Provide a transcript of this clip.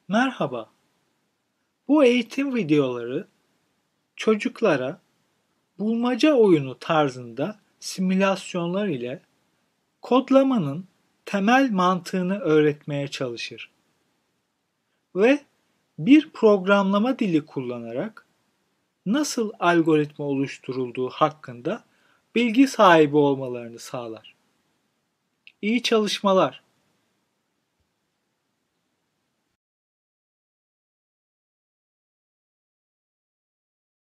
Merhaba. Bu eğitim videoları çocuklara bulmaca oyunu tarzında simülasyonlar ile kodlamanın temel mantığını öğretmeye çalışır ve bir programlama dili kullanarak nasıl algoritma oluşturulduğu hakkında bilgi sahibi olmalarını sağlar. İyi çalışmalar.